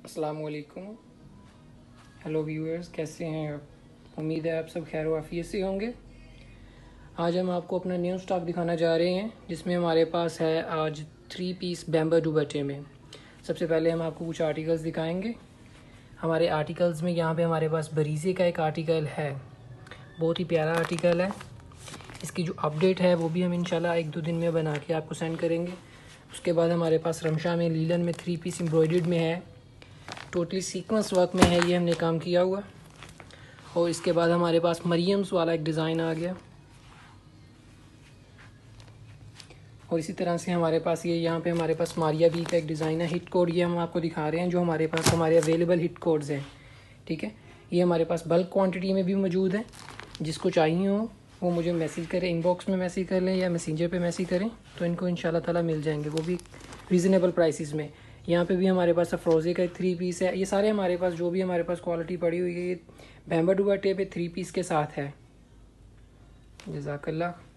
अस्सलाम वालेकुम। Hello viewers, कैसे हैं आप? उम्मीद है आप सब खैर वाफियत से होंगे। आज हम आपको अपना न्यू स्टॉक दिखाना जा रहे हैं जिसमें हमारे पास है आज 3 पीस बैम्बू दुपट्टे में। सबसे पहले हम आपको कुछ आर्टिकल्स दिखाएंगे। हमारे आर्टिकल्स में यहाँ पे हमारे पास बरीज़े का एक आर्टिकल है, बहुत ही प्यारा आर्टिकल है। इसकी जो अपडेट है वो भी हम इंशाल्लाह 1-2 दिन में बना के आपको सेंड करेंगे। उसके बाद हमारे पास रमशा में लीलन में 3 पीस एम्ब्रॉयडर्ड में है, टोटली सीक्वेंस वर्क में है, ये हमने काम किया हुआ। और इसके बाद हमारे पास मरियम्स वाला एक डिज़ाइन आ गया। और इसी तरह से हमारे पास ये यहाँ पे हमारे पास मारिया वी का एक डिज़ाइन है। हिट कोड ये हम आपको दिखा रहे हैं जो हमारे पास हमारे अवेलेबल हिट कोड्स हैं, ठीक है। ये हमारे पास बल्क क्वांटिटी में भी मौजूद है। जिसको चाहिए हो वो मुझे मैसेज करें, इनबॉक्स में मैसेज कर लें या मैसेंजर पे मैसेज करें, तो इनको इंशाल्लाह ताला मिल जाएंगे, वो भी रीज़नेबल प्राइसेस में। यहाँ पे भी हमारे पास अफरोज़े का 3 पीस है। ये सारे हमारे पास जो भी हमारे पास क्वालिटी पड़ी हुई है ये बैम्बू दुपट्टे पे 3 पीस के साथ है। जज़ाकल्लाह।